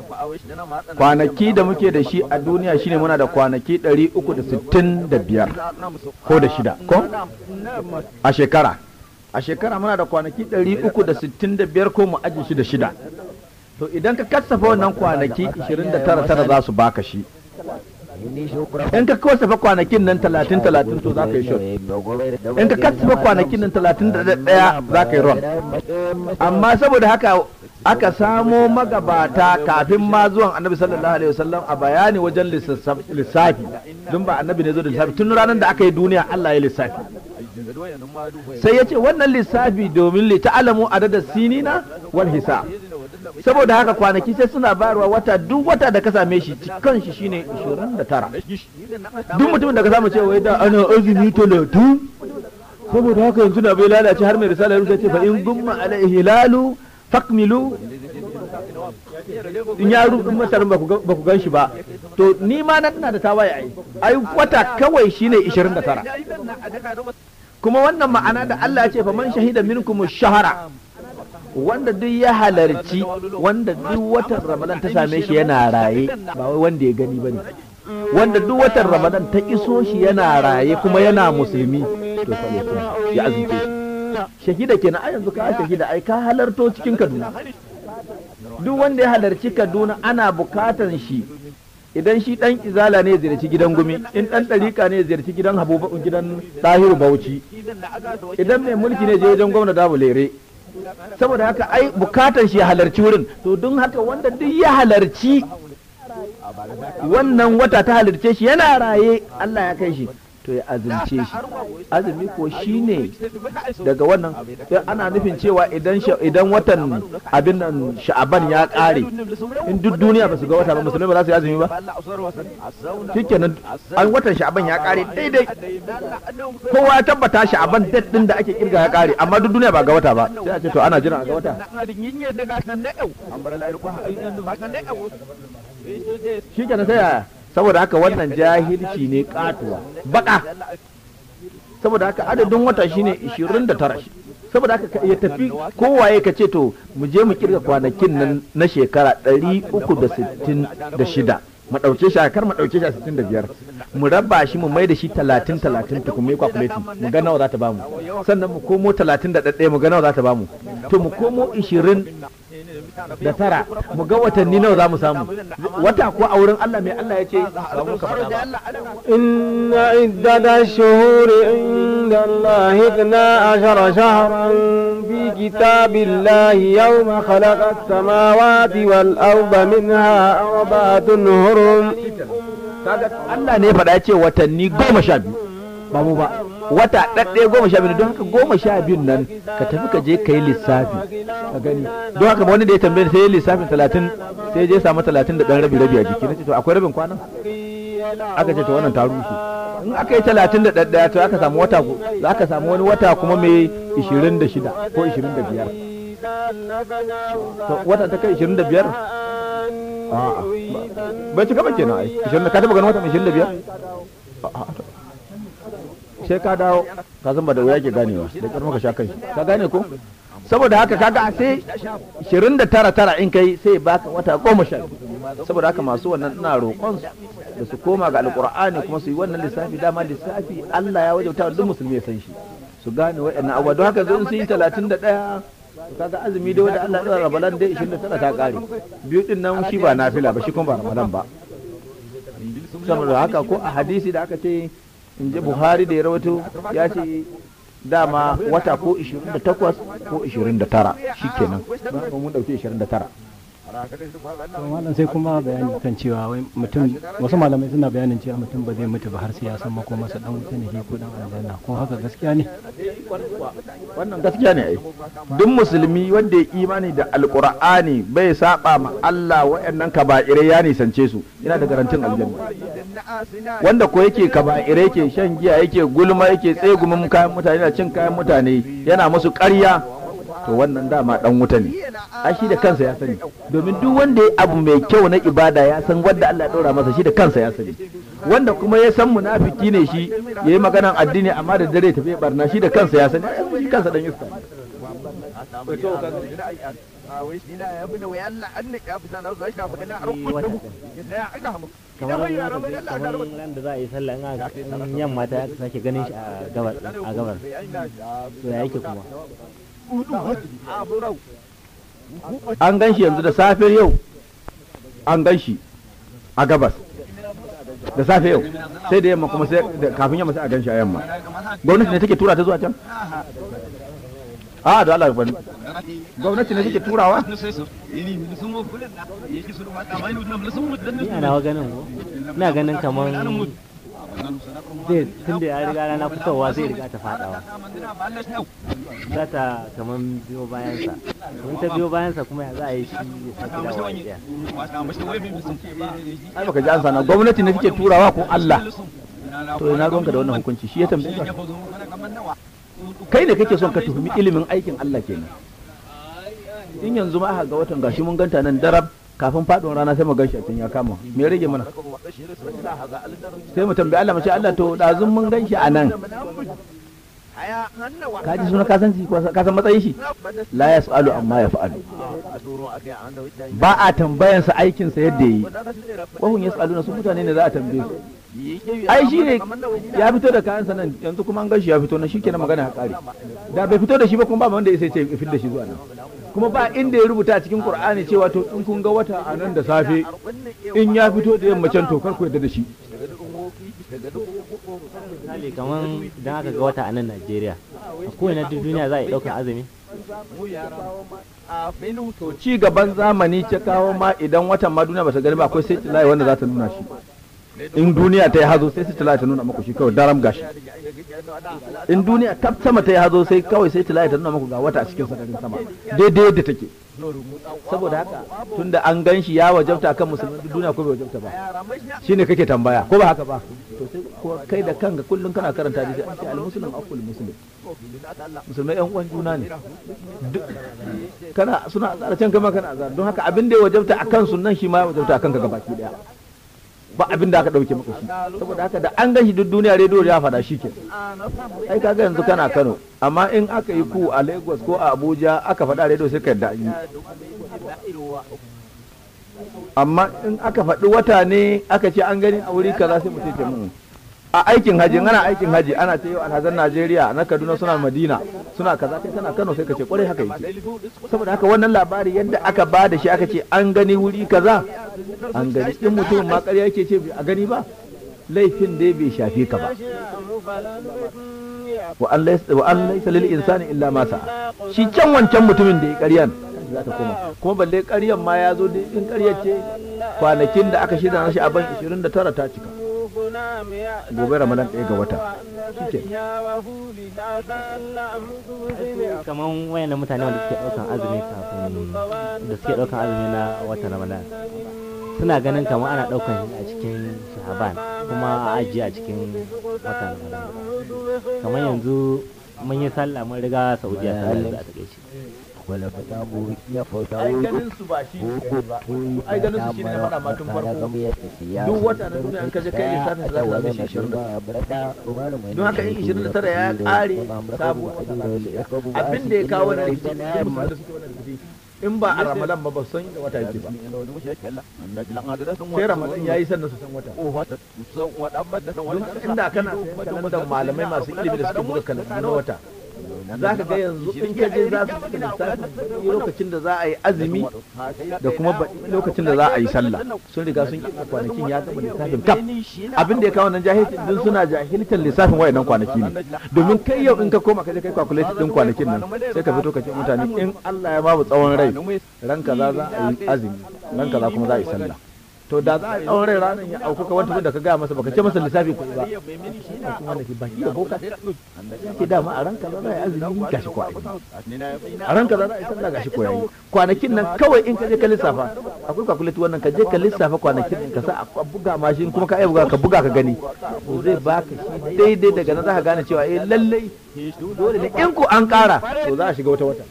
Speaker 5: Kwanaki da muke da shi a duniya shine muna da kwanaki ɗari uku da sittin da biyar ko da shida ko a shekara a shekara muna da kwanaki ɗari uku da sittin da biyar ko mu aji shi da shida. To idan ka kasafa wannan kwanaki ishirin da tara tara za su baka shi, in ka kasafa kwanakin nan talatin talatin to za ka yi shot, in ka kasafa kwanakin nan talatin da ɗaya za ka yi ron. Amma saboda haka aka samo magabata kafin ma zuwan annabi sallallahu alaihi wasallam a bayani wajen lissafi, don ba annabi ne zo da lissafi, tun ranar da aka yi duniya Allah ya lissafi. Sai ya ce wannan lissafi domin li ta'alamu adada sinina wal hisab. Saboda haka kwanaki sai suna bayarwa wata, duk wata da ka same shi cikin shi shine ishirin da tara. Duk mutumin da ka samu cewa wai da ana azumi talatin, saboda haka yanzu na bai lalace har mai risala ya ce fa in gumma alaihi hilalu fakmilu, in ya rubin masarin ba ku gan shi ba, to ni ma na tana da tawaye ai ai wata kawai shine ishirin da tara. Kuma wannan ma'ana da Allah ya ce fa man shahida minkum shahara, wanda duk ya halarci, wanda duk watan Ramadan ta same shi yana raye, ba wai wanda ya gani bane, wanda duk watan Ramadan ta iso shi yana raye kuma yana musulmi, to sai ya azumce shi. Shahida kenan a yanzu ka shahida ai ka halarto cikin Kaduna. Duk wanda ya halarci Kaduna ana bukatan shi, idan shi dan izala ne ziyarci gidan gumi, in dan dariƙa ne ziyarci gidan Habuba, gidan Tahiru Bauchi, idan mai mulki ne je wajen gwamna Dabu Lere. Saboda haka ai bukatan shi ya halarci wurin, to don haka wanda duk ya halarci wannan wata ta halarce shi yana raye, Allah ya kai shi, to ya azumce shi. Azumi ko shine daga wannan, ana nufin cewa idan idan watan abin nan Sha'aban ya kare, in duk duniya ba su ga wata ba, musulmai ba za su yi azumi ba. Shikenan an watan Sha'aban ya kare daidai, kowa ya tabbata Sha'aban date din da ake kirga ya kare, amma duk duniya ba ga wata ba, sai a ce to ana jira a ga wata. Shikenan sai yaya? Saboda haka wannan jahilci ne katuwa baka. Saboda haka adadin wata shine ishirin da tara. Saboda haka ya tafi kowaye ka ce to mu je mu kirga kwanakin nan na shekara ɗari uku da sittin da shida, mu ɗauke shi a kar mu ɗauke shi a sittin da biyar, mu raba shi mu mai da shi talatin talatin tukun mai kwakuleti mu ga nawa za ta bamu, sannan mu komo talatin da ɗaɗɗaya mu ga nawa za ta bamu, to mu komo ishirin da tara mu ga watanni nawa za mu samu wata ko a wurin Allah mai Allah ya ce
Speaker 3: inna iddada shuhuri inda Allah idna ashara shahran fi kitabillahi yawma khalaqa as-samawati wal arda minha arba'atun hurum.
Speaker 5: Kaga Allah ne faɗa ya ce watanni goma sha biyu ba mu ba, wata ɗaɗɗaya goma sha biyu, don haka goma sha biyun nan ka tafi ka je ka yi lissafi ka gani. Don haka wani da ya tambaye sai ya lissafin talatin, sai je samu talatin da ɗan rabi rabi a jiki. Na ce to akwai rabin kwana? Aka ce to wannan ta rushe. In aka yi talatin da ɗaɗɗaya to aka samu wata, za ka samu wani wata kuma mai ishirin da shida ko ishirin da biyar. To wata ta kai ishirin da biyar? A'a bai cika ba kenan ai. Ka taɓa ganin wata mai ishirin da biyar? Sai ka dawo ka zama da wuya ke ganewa da karma ka sha kai ka gane ko. Saboda haka kaga sai ishirin da tara tara in kai sai baka wata goma sha. Saboda haka masu wannan ina roƙon su da su koma ga alƙur'ani kuma su yi wannan lissafi. Dama lissafi Allah ya wajauta duk musulmi ya san shi, su gane waɗannan abubuwa. Don haka zan su yi talatin da ɗaya kaga azumi da wanda Allah ya rabalan dai ishirin da tara ta ƙare. Biyu din nan shi ba nafila ba, shi kuma ba ramadan ba. Saboda haka ko a hadisi da aka ce in ji Buhari da ya rawato ya ce dama wata ko ishirin da takwas ko ishirin da tara shi kenan, ba mun dauke ishirin da tara.
Speaker 6: to malam sai kuma bayani kan cewa wai mutum wasu malamai suna bayanin cewa mutum ba zai mutu ba har sai ya san mako masa dan wuta ne ko dan aljanna ko haka gaskiya ne?
Speaker 5: Wannan gaskiya ne ai, duk musulmi wanda ya imani da alqur'ani bai saba ma Allah waɗannan kaba'irai ya nisance su yana da garantin aljanna. Wanda ko yake kaba'irai yake shan giya yake gulma yake tsegumin kayan mutane da cin kayan mutane yana musu ƙarya to wannan dama dan wuta ne. A shi da kansa ya sani, domin duk wanda ya abu mai kyau na ibada ya san wanda Allah ya ɗora masa, shi da kansa ya sani. Wanda kuma ya san munafiki ne shi ya yi maganan addini amma da dare tafi barna, shi da kansa ya sani, shi kansa dan iska ne.
Speaker 7: kamar ran da za a yi sallah in yamma ta sake ganin shi a gabar a gabar to ya yake kuma
Speaker 5: an gan shi yanzu da safe yau, an gan shi a gabas da safe yau, sai da yamma kuma sai kafin yamma sai a gan shi a yamma. Gwamnati ne take tura ta zuwa can? A da Allah ban gwamnati ne take turawa?
Speaker 7: ni ana ganin ko ina ganin kamar zai tun da ya riga rana fitowa zai riga ta fadawa za ta kamar biyo bayansa, in ta biyo bayansa kuma ya za a yi shi ya sake dawowa ɗaya.
Speaker 5: Ai baka ji an sana gwamnati ne take turawa ko Allah? To ina gonka da wannan hukunci, shi ya tambaye ka. Kai ne kake son ka tuhumi ilimin aikin Allah kenan. In yanzu ma aka ga watan gashi mun ganta nan darab, kafin faɗin rana sai mu ganshi a can ya kama, me rage mana? Sai mu tambayi Allah mu ce Allah to ɗazun mun ganshi a nan, ka ji suna kasanci ka san matsayin shi? La yas'alu amma ya fa'alu, ba a tambayansa aikinsa yadda yi. Wahun yas'aluna su mutane ne za a tambaye su. Ai shi ne ya fito da kayansa nan, yanzu kuma an ganshi ya fito na shi kenan, magana ya kare. Da bai fito da shi ba kuma ba wanda ya sai ce ya fitar da shi zuwa nan. Kuma ba inda ya rubuta a cikin Qur'ani cewa to in kun ga wata a nan da safe in ya fito da yammacin to kar ku yarda da shi.
Speaker 7: Misali kamar idan aka ga wata a nan Najeriya, a kowane duk duniya za a yi ɗaukar azumi?
Speaker 5: To ci gaban zamani ta kawo ma idan watan ma duniya ba ta gani ba, akwai sai tilaye wanda za ta nuna shi. In duniya ta yi hazo sai tilaye ta nuna maku shi kawai daram gashi. In duniya ta sama ta yi hazo sai kawai sai tilaye ta nuna maku ga wata a cikin sararin sama daidai yadda take. Saboda haka tunda an gan shi ya wajabta kan musulman duniya ko bai wajabta ba, shine kake tambaya ko ba haka ba? To sai ko kai da kanka kullun kana karanta hadisi an ce al-muslim aqul muslim, musulmai yan uwan juna ne. Kana suna azara can kama kana azara, don haka abin da ya wajabta akan sunan shi ma ya wajabta akan ka gabaki daya, ba abin da aka dauke maka shi. Saboda haka da an ganshi duk duniya rediyo ya fada shi ke. Ai kaga yanzu kana Kano, amma in aka yi ku a Lagos ko a Abuja aka fada rediyo sai ka yadda yi. Amma in aka faɗi wata ne aka ce an gani a wuri kaza sai mutum ce mun a aikin haji, ana aikin haji ana ce yau alhazan Najeriya na Kaduna suna Madina suna kaza, kai kana Kano sai ka ce kwarai haka yake. Saboda haka wannan labari yadda aka ba da shi aka ce an gani wuri kaza an gani, in mutum ma ƙarya yake ce a gani ba, laifin dai bai shafe ka ba. Wa an laysa lil insani illa ma sa'a, shi can wancan mutumin da ya ƙaryan za ta koma, kuma balle ƙaryan ma ya zo dai in ƙaryar ce kwanakin da aka shirya na shi a ban ishirin da tara ta cika, gobe Ramadan ɗaya ga wata shike.
Speaker 7: Kamar wayan mutane wanda suke ɗaukan azumi kafin da suke ɗaukan azumi na watan Ramadan suna ganin kamar ana ɗaukan shi a cikin Shahaban kuma a ajiye a cikin watan Ramadan. Kamar yanzu mun yi sallah mun riga Saudiya sallah da take shi.
Speaker 2: wala fata mu ya fata
Speaker 5: ai ganin su ba shi ne ba, ai ganin su shine faɗa ma tun farko. Duk wata na duniya an kaje kai lissafin za ka same shi ashirin da tara. Don haka in ishirin da tara ya ƙare sabuwar wata na abin da ya kawo na rikici ne da suke wannan rikici in ba a Ramadan ba ba san inda wata yake ba, sai Ramadan yayi sannan su san wata. Don inda kana sayan da malamai masu ilimi da suke buga kalandu na wata za ka ga yanzu in ka je za su fi lissafi lokacin da za a yi azumi da kuma lokacin da za a yi sallah sun riga sun yi kwanakin ya gama lissafin kaf abin da ya kawo nan jahilcin din suna jahilcin lissafin wayannan kwanaki ne domin kai yau in ka koma ka je kai calculate din kwanakin nan sai ka fito ka ce mutane in Allah ya babu tsawon rai ran kaza za a yi azumi ran kaza kuma za a yi sallah to da za a tsawon rai ranar ya auku ka wanta da ka gaya masa baka ce masa lissafi kuɗi ba kuma da ke baki da boka ke dama a ranka za a yi azumi gashi ko a ranka za a yi sallah gashi ko yayi kwanakin nan kawai in ka je ka lissafa akwai calculate wannan ka je ka lissafa kwanakin nan ka sa a buga mashin kuma ka iya buga ka buga ka gani to zai baka shi daidai daga nan za ka gane cewa eh lallai dole ne in ko an ƙara to za a shiga wata wata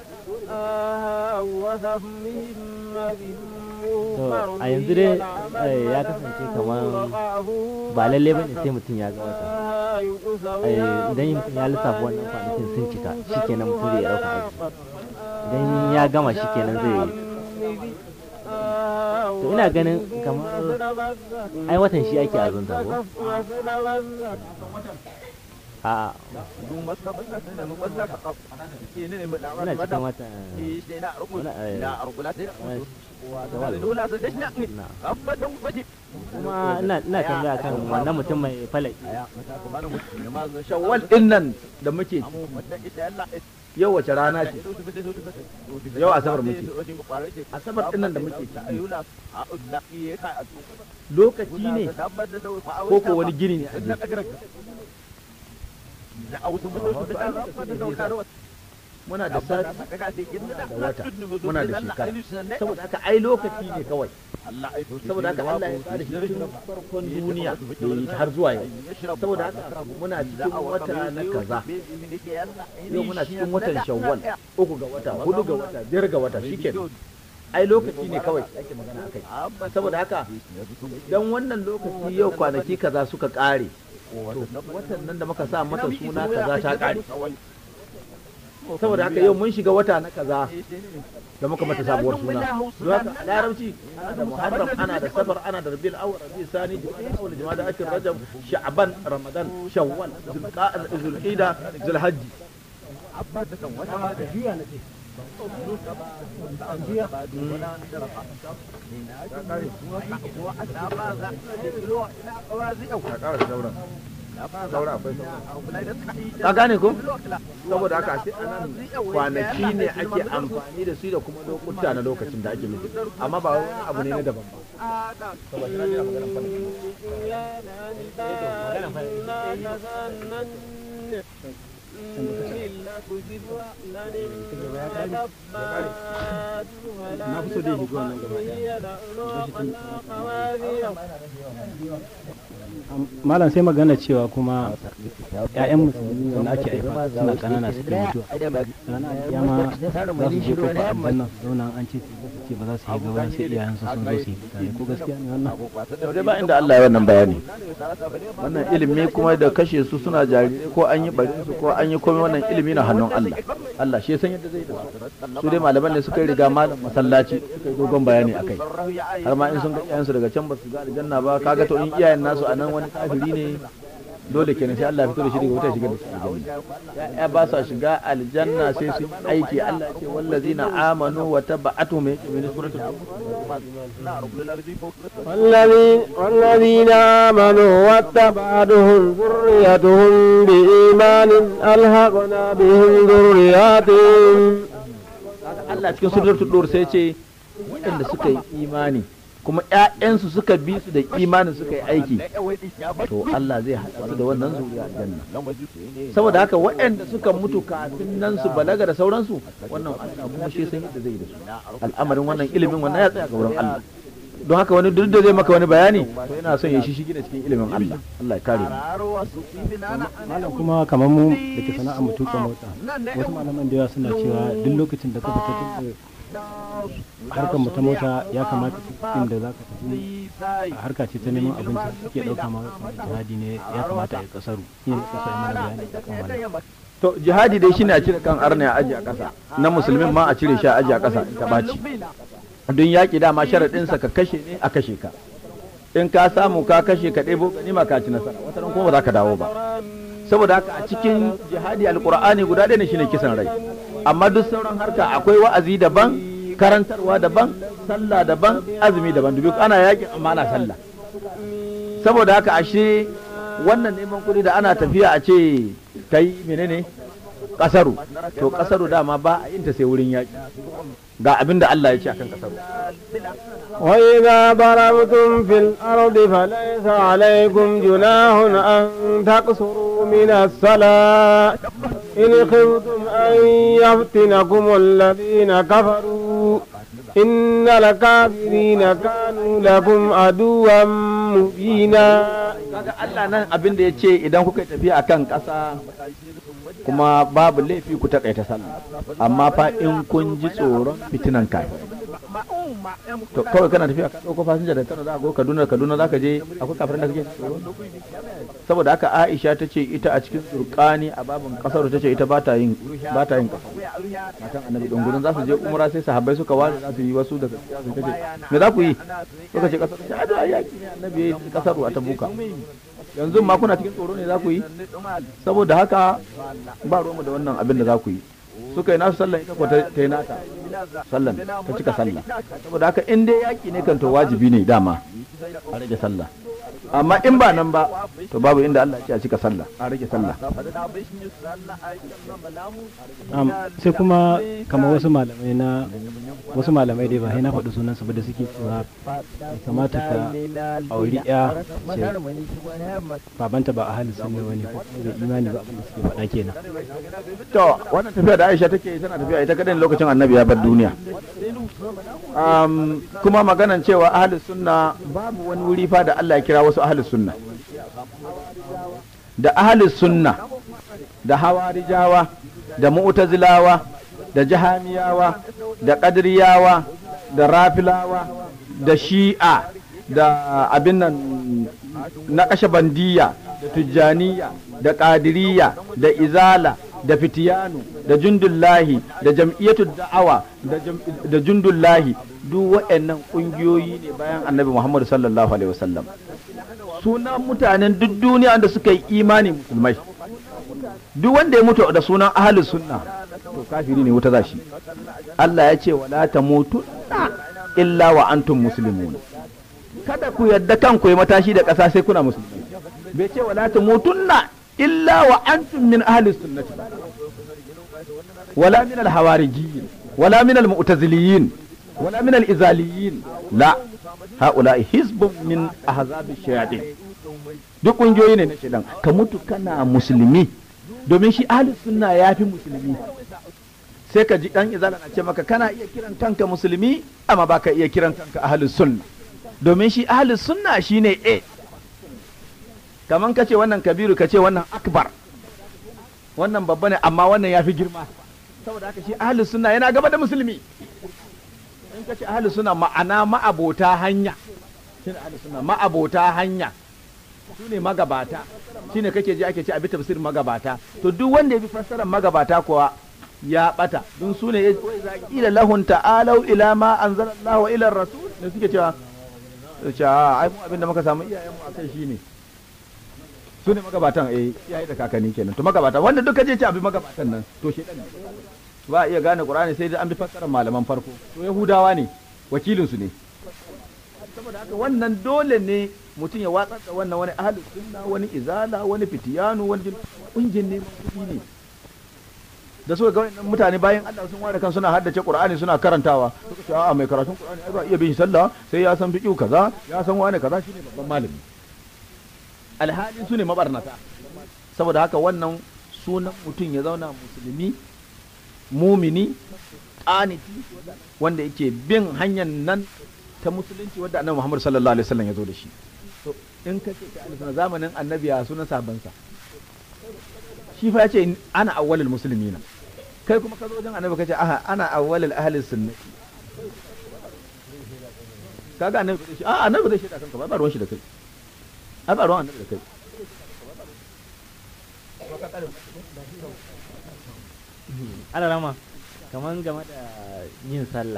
Speaker 7: a yanzu dai ya kasance kamar ba lalle ba ne sai mutum ya ga wata idan mutum ya lissafa wannan kwanakin sun cika shikenan mutum zai ɗauka aiki idan ya gama shikenan zai yi to ina ganin kamar ai watan shi ake azunta ko a muna cikin wata kuma ina tambaya kan wannan mutum mai falaki
Speaker 5: shawwal din nan da muke yau wace rana ce yau asabar muke asabar din nan da muke lokaci ne ko ko wani gini ne muna da sati da wata muna da shekara saboda haka ai lokaci ne kawai saboda haka Allah ya tsara shi tun farkon duniya da yi har zuwa yau saboda haka muna cikin wata na kaza yau muna cikin watan shawwal uku ga wata hudu ga wata biyar ga wata shikenan ai lokaci ne kawai ake magana akai saboda haka dan wannan lokaci yau kwanaki kaza suka kare watan nan da muka sa mata suna kaza ta kare saboda haka yau mun shiga wata na kaza da muka mata sabuwar suna don haka a larabci ana da muharram ana da safar ana da rabiul awwal rabiul sani jumada awwal jumada akhir rajab sha'ban ramadan shawwal zulqa'da zulhajji ka gane ko saboda haka sai anan kwanaki ne ake amfani da su da kuma lokuta na lokacin da ake nufi amma ba wani abu ne na daban ba
Speaker 6: na fi so dai higo nan gaba malam sai magana cewa kuma ƴaƴan musulmi wanda ake haifa suna kanana suke mutuwa rana kiyama za su je kofa aljanna su zauna an ce su ce ba za su yi gaba sai iyayensu sun zo su yi tare ko gaskiya ne wannan
Speaker 5: dai ba inda Allah ya wannan bayani wannan ilimi kuma da kashe su suna jarirai ko an yi barin su ko an yi komai wannan ilimi na hannun Allah Allah shi ya san yadda zai da su su dai malaman ne suka yi riga malam masallaci suka yi dogon bayani akai har ma in sun ga iyayensu daga can ba su ga aljanna ba kaga to in iyayen nasu anan wani kafiri ne dole kenan sai Allah ya fito da shi daga wuta shiga da su aljanna ya ba su shiga aljanna sai su aiki Allah ce wallazina amanu wa taba'atuhum min suratul
Speaker 3: والذين آمنوا واتبعتهم ذريتهم بإيمان ألحقنا بهم ذرياتهم
Speaker 5: Allah cikin suratul dur sai ce waɗanda suka yi imani kuma ƴaƴansu suka bi su da imanin suka yi aiki to Allah zai haɗa su da wannan zuriya aljanna saboda haka waɗanda suka mutu kafin nan su balaga da sauransu wannan Allah kuma shi san yadda zai da su al'amarin wannan ilimin wannan ya tsaya ga wurin Allah don haka wani duk da zai maka wani bayani to yana son ya shi shigi da cikin ilimin Allah Allah ya kare mu
Speaker 6: malam kuma kamar mu da ke sana'a mu tuka mota wasu malaman da yawa suna cewa duk lokacin da ka fita harkar mu ta mota ya kamata cikin da zaka tafi harka ce ta neman abinci suke dauka ma jihadi ne ya kamata a kasaru shi ne ka sai mana bayani akan wannan
Speaker 5: to jihadi dai shine a cire kan arna a aji a kasa na musulmin ma a cire shi a aji a kasa ta baci don yaki dama sharadin sa ka kashe ne a kashe ka in ka samu ka kashe ka ɗebo ganima ka ci nasara wata ran kuma ba za ka dawo ba saboda haka a cikin jihadi alqur'ani guda ɗaya ne shine kisan rai, amma duk sauran harka akwai wa'azi daban, karantarwa daban, sallah daban, azumi daban, dubi ana yakin amma ana sallah. Saboda haka ashe wannan neman kuɗi da ana tafiya a ce kai menene kasaru, to kasaru dama ba a yin ta sai wurin yaki. Ga abin da Allah ya ce akan kasaru.
Speaker 3: وإذا ضربتم في الأرض فليس عليكم جناح أن تقصروا من الصلاة إن خفتم أن يفتنكم الذين كفروا إن الكافرين كانوا لكم عدوا مبينا.
Speaker 5: Kaga Allah nan abin da ya ce idan kuka tafiya akan ƙasa kuma babu laifi ku taƙaita sallah, amma fa in kun ji tsoron fitinan kafirai. To kawai kana tafiya ka ɗauko fasinja da Kano za ka go Kaduna, Kaduna za ka je akwai kafirin da kake tsoro. Saboda haka Aisha ta ce ita a cikin Zurqani a babin kasar ta ce ita ba ta yin ba ta yin kasar. Matan Annabi dungurun za su je umra sai sahabbai suka ware za su yi wasu daga su kace me za ku yi? Suka ce kasar ta da yaki ne Annabi ya yi kasar a Tabuka. Yanzu ma kuna cikin tsoro ne za ku yi? Saboda haka ba ruwanmu da wannan abin da za ku yi. Suka yi nasu sallan ita ko ta yi nata sallan ta cika sallah. Saboda haka in dai yaki ne kan to wajibi ne dama a rage sallah, amma in ba nan ba to babu inda Allah ya ce a cika sallah a rage sallah.
Speaker 6: sai kuma kamar wasu malamai na wasu malamai dai ba sai na faɗi sunan su ba da suke cewa ya kamata ka auri ya ce babanta ba a halin sunne wani ko bai imani ba abin da suke faɗa kenan.
Speaker 5: To wannan tafiya da Aisha take tana tafiya ita kadai lokacin Annabi ya bar duniya. Um, kuma maganan cewa ahlus sunna babu wani wuri fa da Allah ya kira wasu ahlus sunna. Da ahlus sunna da hawarijawa da mu'tazilawa da jahamiyawa da qadriyawa da rafilawa da shi'a da abin nan na kashabandiya da tujjaniya da qadiriyya da izala da fitiyanu da jundullahi da jam'iyyatu da'awa da jundullahi duk waɗannan ƙungiyoyi ne bayan annabi Muhammad sallallahu alaihi wasallam. Sunan mutanen duk duniya da suka yi imani musulmai, duk wanda ya mutu da sunan ahlus sunna to kafiri ne wuta zashi. Allah ya ce wala tamutunna illa wa antum muslimun, kada ku yadda kanku ya matashi da ƙasa sai kuna musulmi. Bai ce wala tamutunna illa wa antum min ahli sunnati wala min al-hawarijiyin wala min al-mu'taziliyin wala min al-izaliyin, la haula'i hizbun min ahzab ash-shayatin. Duk kungiyoyi ne na shedan. Ka mutu kana musulmi, domin shi ahli sunna yafi musulmi. Sai ka ji dan izala na ce maka kana iya kiran kanka musulmi amma baka iya kiran kanka ahli sunna, domin shi ahli sunna shine a kaman ka ce wannan kabiru ka ce wannan akbar, wannan babba ne amma wannan ya fi girma. Saboda haka shi ahlus sunna yana gaba da musulmi. In ka ce ahlus sunna ma'ana ma'abota hanya, shine ahlus sunna ma'abota hanya, su ne magabata, shine kake ji ake ce abi tafsir magabata. To duk wanda ya bi fassarar magabata kuwa ya bata, dun su ne wai za ila lahun ta'alau ila ma anzalallahu wa ila rasul ne suke cewa cewa ai mu abinda muka samu iyayenmu akai shine su ne magabatan eh iyaye da kakanni kenan. To magabata wanda duka je ci abi magabatan nan to shedan ne, ba a iya gane Qur'ani sai dai an bi fassarar malaman farko. To Yahudawa ne wakilin su ne. Saboda haka wannan dole ne mutum ya watsar da wannan wani ahlus sunna wani izala wani fitiyanu wani kungin ne kudi ne da suka ga wannan mutane bayan Allah sun ware kan suna haddace Qur'ani suna karantawa, suka ce a'a mai karatun Qur'ani ai ba iya bin sallah sai ya san fiqh kaza ya san wani kaza shine babban malami. Alhali su ne mabarnata. Saboda haka wannan sunan mutum ya zauna musulmi mumini qaniti wanda yake bin hanyar nan ta musulunci wadda annabi Muhammad sallallahu alaihi wasallam ya zo da shi. To in ka ce ta zamanin annabi ya sunan sabansa, shi fa ya ce ana awwalul muslimina, kai kuma ka zo wajen annabi ka ce aha ana awwalul ahli sunnati. Kaga annabi da shi a annabi da shi da kanka ba ruwan shi da kai, a ba ruwan annabi da kai.
Speaker 7: Ana rama kaman game da yin sallah,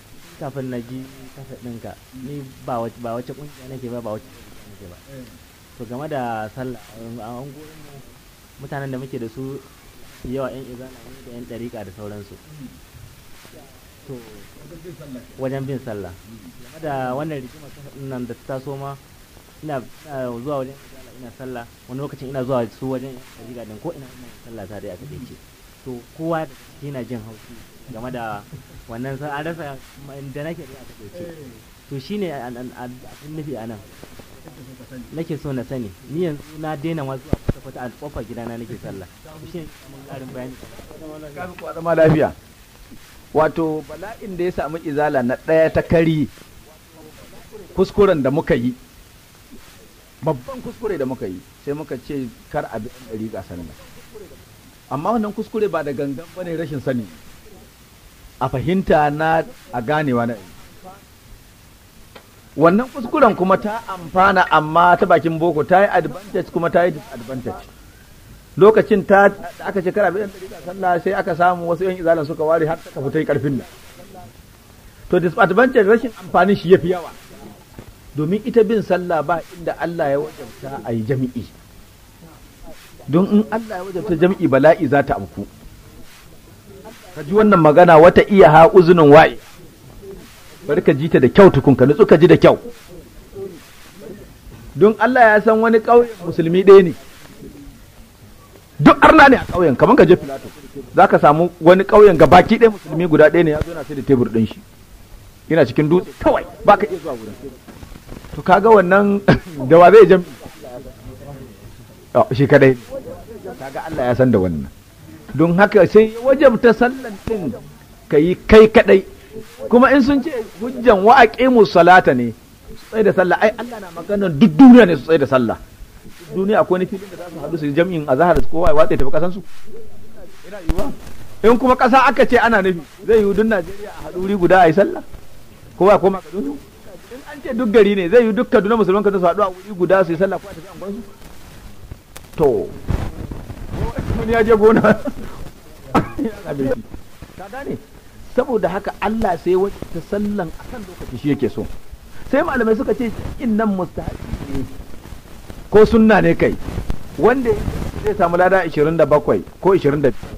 Speaker 7: kafin na ji kasa ɗinka ni ba wace ba wace kungiya nake ba ba wace kungiya nake ba, to game da sallah a unguwar mutanen da muke da su yawa yan izana ne da yan dariƙa da sauransu to wajen bin sallah game da wannan rigima nan da ta taso ma ina zuwa wajen izana ina sallah wani lokacin ina zuwa su wajen yan dariƙa din ko ina ina sallah ta dai a kaɗaice to kowa da yana jin haushi game da wannan an rasa da nake da a kaɗaice to shine abin nufi a nan nake so na sani ni yanzu na daina ma zuwa kwata-kwata a kofar gidana nake sallah shi ne mun karin bayani
Speaker 5: kafi kwa zama lafiya wato bala'in da ya samu izala na ɗaya ta kari kuskuren da muka yi babban kuskure da muka yi sai muka ce kar a bi ɗan ɗari ga sanin amma wannan kuskure ba da gangan bane rashin sani a fahimta na a ganewa na wannan kuskuren kuma ta amfana amma ta bakin boko ta yi advantage kuma ta yi disadvantage lokacin ta aka ce kara bidan dariƙa sallah sai aka samu wasu yan izalan suka ware har suka fita karfin nan to disadvantage rashin amfani shi yafi yawa domin ita bin sallah ba inda Allah ya wajabta a yi jami'i don in Allah ya wajabta jami'i bala'i za ta amku ka ji wannan magana wata iya ha uzunin wa'i bari ka ji ta da kyau tukun ka nutsu ka ji da kyau don Allah ya san wani ƙauyen musulmi ɗaya ne duk arna ne a ƙauyen kamar ka je filato za ka samu wani ƙauyen ga baki ɗaya musulmi guda ɗaya ne ya zo na sai da tebur ɗin shi yana cikin dutse kawai ba ka iya zuwa wurin to kaga wannan da wa zai jam shi kadai kaga Allah ya san da wannan don haka sai wajabta sallan ɗin ka yi kai kadai kuma in sun ce hujjan wa aqimu salata ne su tsaye da sallah ai Allah na maganar duk duniya ne su tsaye da sallah duniya akwai wani filin da za su haɗu su yi jami'in azhar su kowa ya watsa tafi kasan su ina yiwa in kuma kasa aka ce ana nufi zai yi duk Najeriya a haɗu wuri guda a yi sallah kowa ya koma Kaduna in an ce duk gari ne zai yi duk Kaduna musulman Kaduna su haɗu a wuri guda su yi sallah ko a tafi angon su to wani ya je gona ka gane saboda haka Allah sai wajen ta sallan akan lokaci shi yake so sai malamai suka ce innan mustahabi ne ko sunna ne kai wanda zai samu lada ashirin da bakwai ko ashirin da biyu